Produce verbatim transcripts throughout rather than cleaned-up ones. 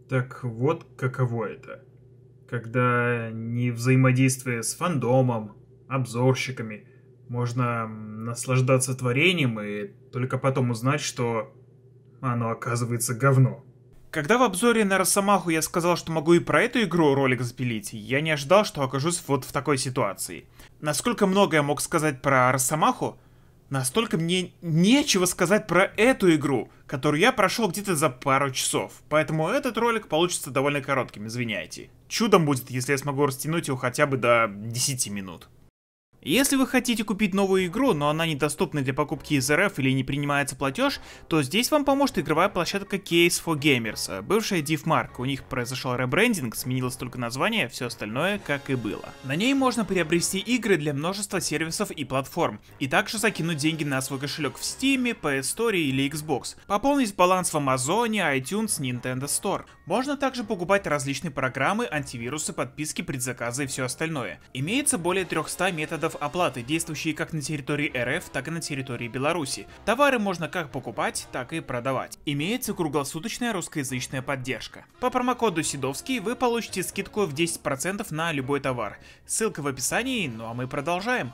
Так вот, каково это. Когда не взаимодействуя с фандомом, обзорщиками, можно наслаждаться творением и только потом узнать, что оно оказывается говно. Когда в обзоре на Росомаху я сказал, что могу и про эту игру ролик запилить, я не ожидал, что окажусь вот в такой ситуации. Насколько много я мог сказать про Росомаху, настолько мне нечего сказать про эту игру, которую я прошел где-то за пару часов. Поэтому этот ролик получится довольно коротким, извиняйте. Чудом будет, если я смогу растянуть его хотя бы до десяти минут. Если вы хотите купить новую игру, но она недоступна для покупки из эр эф или не принимается платеж, то здесь вам поможет игровая площадка Case for Gamers, бывшая DivMark. У них произошел ребрендинг, сменилось только название, все остальное как и было. На ней можно приобрести игры для множества сервисов и платформ, и также закинуть деньги на свой кошелек в Steam, пи эс Store или Xbox, пополнить баланс в Amazon, iTunes, Nintendo Store. Можно также покупать различные программы, антивирусы, подписки, предзаказы и все остальное. Имеется более трёхсот методов оплаты, действующие как на территории эр эф, так и на территории Беларуси. Товары можно как покупать, так и продавать. Имеется круглосуточная русскоязычная поддержка. По промокоду Седовский вы получите скидку в десять процентов на любой товар. Ссылка в описании, ну а мы продолжаем.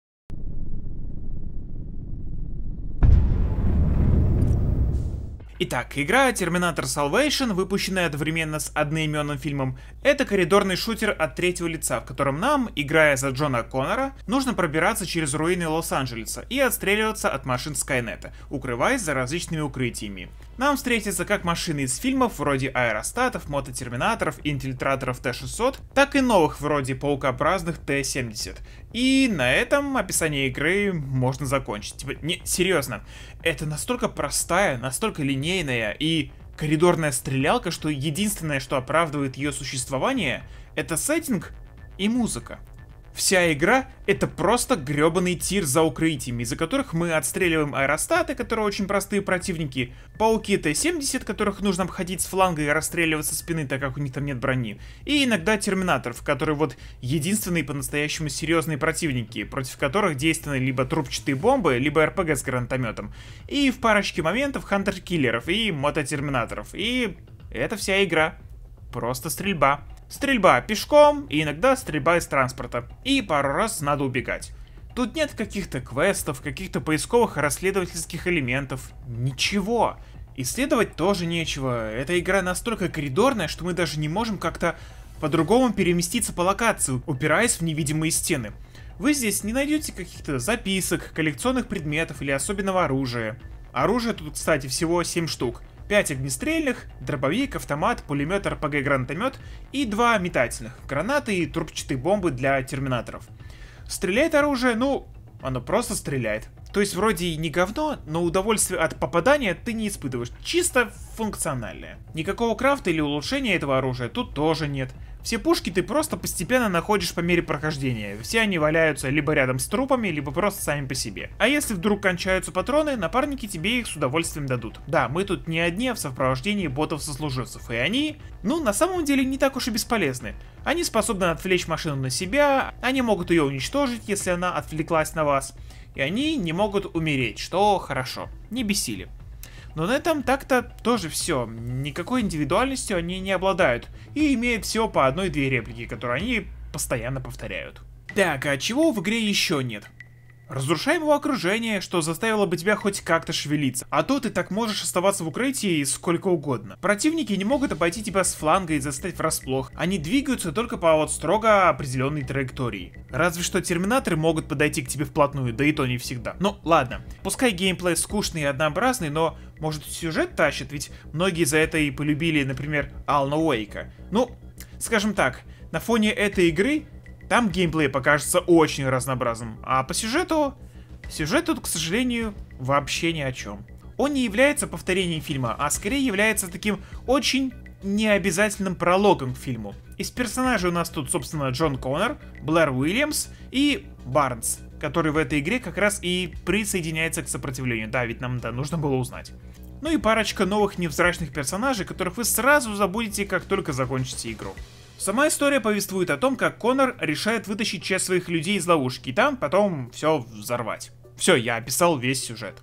Итак, игра Terminator Salvation, выпущенная одновременно с одноименным фильмом, это коридорный шутер от третьего лица, в котором нам, играя за Джона Коннора, нужно пробираться через руины Лос-Анджелеса и отстреливаться от машин Скайнета, укрываясь за различными укрытиями. Нам встретятся как машины из фильмов вроде Аэростатов, Мототерминаторов, Инфильтраторов Т шестьсот, так и новых вроде паукообразных Т семьдесят. И на этом описание игры можно закончить. Типа, не, серьезно, это настолько простая, настолько линейная и коридорная стрелялка, что единственное, что оправдывает ее существование, это сеттинг и музыка. Вся игра — это просто гребаный тир за укрытиями, из-за которых мы отстреливаем аэростаты, которые очень простые противники, пауки Т семьдесят, которых нужно обходить с фланга и расстреливать со спины, так как у них там нет брони, и иногда терминаторов, которые вот единственные по-настоящему серьезные противники, против которых действенны либо трубчатые бомбы, либо эр пэ гэ с гранатометом, и в парочке моментов хантер-киллеров и мототерминаторов, и это вся игра. Просто стрельба. Стрельба пешком и иногда стрельба из транспорта. И пару раз надо убегать. Тут нет каких-то квестов, каких-то поисковых и расследовательских элементов. Ничего. Исследовать тоже нечего. Эта игра настолько коридорная, что мы даже не можем как-то по-другому переместиться по локации, упираясь в невидимые стены. Вы здесь не найдете каких-то записок, коллекционных предметов или особенного оружия. Оружия тут, кстати, всего семь штук. пять огнестрельных, дробовик, автомат, пулемет, эр пэ гэ, гранатомет и два метательных, гранаты и трубчатые бомбы для терминаторов. Стреляет оружие, ну, оно просто стреляет. То есть вроде и не говно, но удовольствие от попадания ты не испытываешь, чисто функциональное. Никакого крафта или улучшения этого оружия тут тоже нет. Все пушки ты просто постепенно находишь по мере прохождения, все они валяются либо рядом с трупами, либо просто сами по себе. А если вдруг кончаются патроны, напарники тебе их с удовольствием дадут. Да, мы тут не одни, а в сопровождении ботов-сослуживцев, и они, ну, на самом деле не так уж и бесполезны. Они способны отвлечь машину на себя, они могут ее уничтожить, если она отвлеклась на вас, и они не могут умереть, что хорошо, не бессили. Но на этом так-то тоже все. Никакой индивидуальностью они не обладают. И имеют всего по одной-две реплики, которые они постоянно повторяют. Так, а чего в игре еще нет? Разрушаемого окружения, что заставило бы тебя хоть как-то шевелиться. А то ты так можешь оставаться в укрытии сколько угодно. Противники не могут обойти тебя с фланга и застать врасплох. Они двигаются только по вот строго определенной траектории. Разве что терминаторы могут подойти к тебе вплотную, да и то не всегда. Ну ладно, пускай геймплей скучный и однообразный, но может сюжет тащит, ведь многие за это и полюбили, например, Алана Уэйка. Ну, скажем так, на фоне этой игры там геймплей покажется очень разнообразным, а по сюжету... Сюжет тут, к сожалению, вообще ни о чем. Он не является повторением фильма, а скорее является таким очень необязательным прологом к фильму. Из персонажей у нас тут, собственно, Джон Коннор, Блэр Уильямс и Барнс, который в этой игре как раз и присоединяется к сопротивлению. Да, ведь нам это нужно было узнать. Ну и парочка новых невзрачных персонажей, которых вы сразу забудете, как только закончите игру. Сама история повествует о том, как Коннор решает вытащить часть своих людей из ловушки и там потом все взорвать. Все, я описал весь сюжет.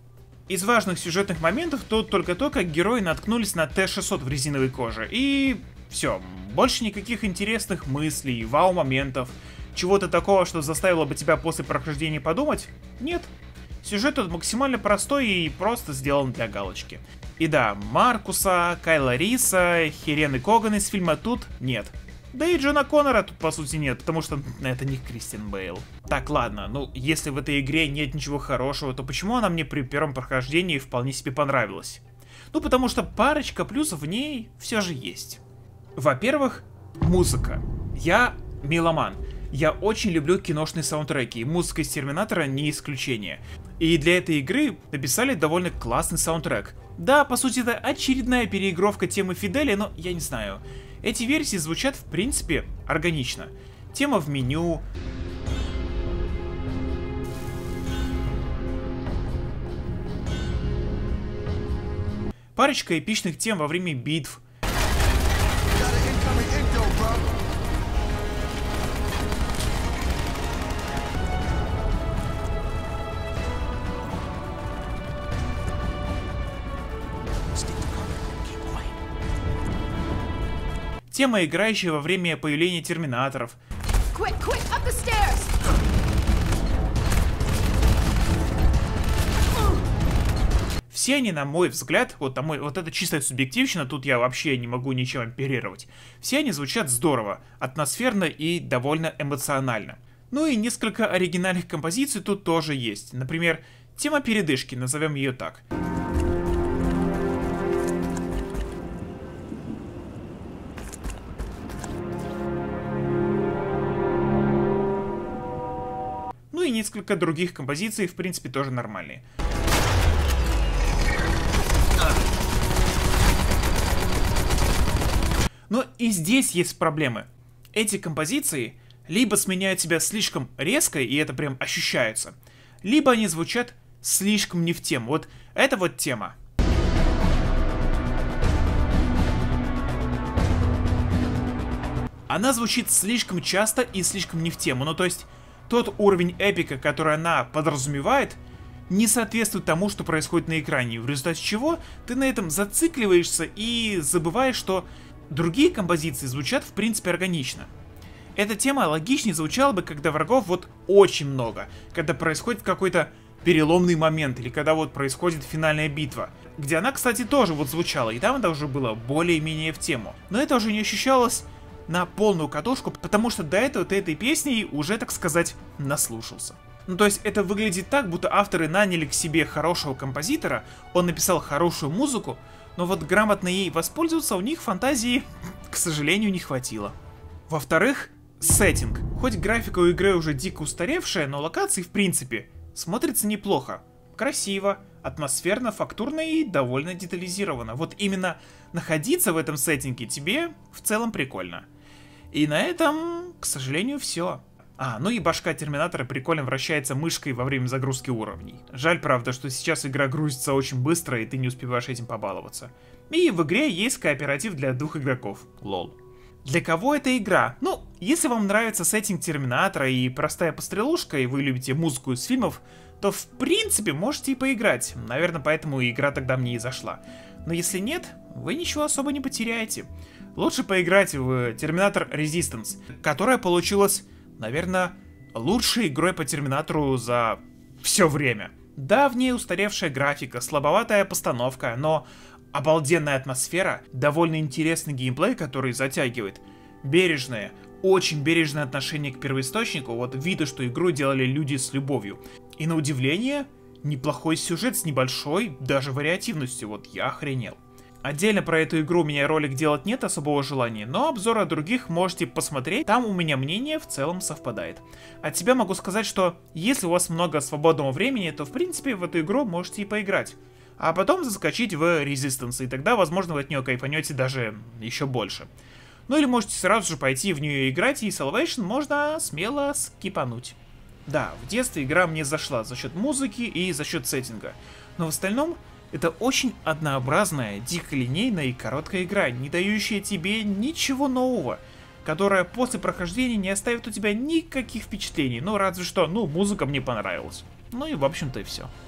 Из важных сюжетных моментов тут только то, как герои наткнулись на Т шестьсот в резиновой коже. И все, больше никаких интересных мыслей, вау-моментов, чего-то такого, что заставило бы тебя после прохождения подумать, нет. Сюжет тут максимально простой и просто сделан для галочки. И да, Маркуса, Кайла Риса, Хелены Коган из фильма тут нет. Да и Джона Коннора тут по сути нет, потому что это не Кристиан Бейл. Так, ладно, ну если в этой игре нет ничего хорошего, то почему она мне при первом прохождении вполне себе понравилась? Ну потому что парочка плюсов в ней все же есть. Во-первых, музыка. Я меломан. Я очень люблю киношные саундтреки, и музыка из Терминатора не исключение. И для этой игры написали довольно классный саундтрек. Да, по сути это очередная переигровка темы Фидели, но я не знаю. Эти версии звучат в принципе органично. Тема в меню. Парочка эпичных тем во время битв. Тема, играющая во время появления терминаторов. Quick, quick, up the stairs. Все они, на мой взгляд, вот, на мой, вот это чистая субъективщина, тут я вообще не могу ничем оперировать. Все они звучат здорово, атмосферно и довольно эмоционально. Ну и несколько оригинальных композиций тут тоже есть. Например, тема передышки, назовем ее так. Ну и несколько других композиций, в принципе, тоже нормальные. Но и здесь есть проблемы. Эти композиции либо сменяют себя слишком резко, и это прям ощущается, либо они звучат слишком не в тему. Вот это вот тема. Она звучит слишком часто и слишком не в тему. Ну то есть тот уровень эпика, который она подразумевает, не соответствует тому, что происходит на экране, в результате чего ты на этом зацикливаешься и забываешь, что другие композиции звучат в принципе органично. Эта тема логичнее звучала бы, когда врагов вот очень много, когда происходит какой-то переломный момент, или когда вот происходит финальная битва, где она, кстати, тоже вот звучала, и там это уже было более-менее в тему. Но это уже не ощущалось на полную катушку, потому что до этого ты этой песней уже, так сказать, наслушался. Ну то есть это выглядит так, будто авторы наняли к себе хорошего композитора, он написал хорошую музыку, но вот грамотно ей воспользоваться у них фантазии, к сожалению, не хватило. Во-вторых, сеттинг. Хоть графика у игры уже дико устаревшая, но локации в принципе смотрятся неплохо. Красиво, атмосферно, фактурно и довольно детализировано. Вот именно находиться в этом сеттинге тебе в целом прикольно. И на этом, к сожалению, все. А, ну и башка Терминатора прикольно вращается мышкой во время загрузки уровней. Жаль, правда, что сейчас игра грузится очень быстро, и ты не успеваешь этим побаловаться. И в игре есть кооператив для двух игроков. Лол. Для кого эта игра? Ну, если вам нравится сеттинг Терминатора и простая пострелушка, и вы любите музыку из фильмов, то в принципе можете и поиграть. Наверное, поэтому игра тогда мне и зашла. Но если нет, вы ничего особо не потеряете. Лучше поиграть в Терминатор Resistance, которая получилась, наверное, лучшей игрой по Терминатору за все время. Да, в ней устаревшая графика, слабоватая постановка, но обалденная атмосфера, довольно интересный геймплей, который затягивает, бережное, очень бережное отношение к первоисточнику, вот видно, что игру делали люди с любовью. И на удивление, неплохой сюжет с небольшой, даже вариативностью, вот я охренел. Отдельно про эту игру у меня ролик делать нет особого желания, но обзоры других можете посмотреть, там у меня мнение в целом совпадает. От себя могу сказать, что если у вас много свободного времени, то в принципе в эту игру можете и поиграть. А потом заскочить в Resistance, и тогда, возможно, вы от нее кайфанете даже еще больше. Ну или можете сразу же пойти в нее играть, и Salvation можно смело скипануть. Да, в детстве игра мне зашла за счет музыки и за счет сеттинга, но в остальном это очень однообразная, дико линейная и короткая игра, не дающая тебе ничего нового, которая после прохождения не оставит у тебя никаких впечатлений, ну разве что, ну музыка мне понравилась. Ну и в общем-то и все.